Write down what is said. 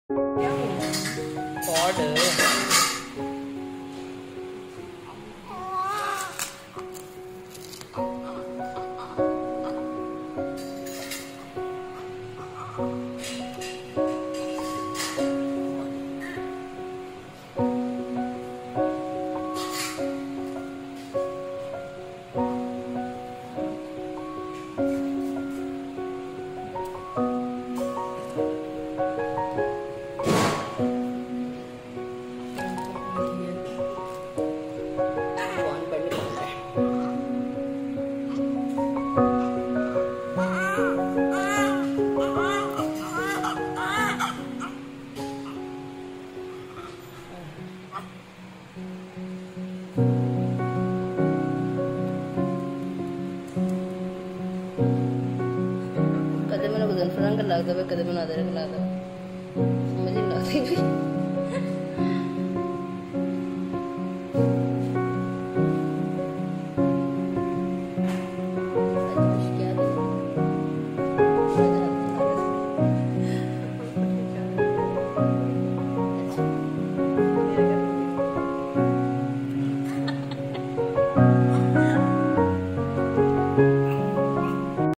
क्या हुआ? कॉर्ड कदे मैंने बदन फरंग लग दे कदे मैंने अदरक ला दे समझ नहीं लगती।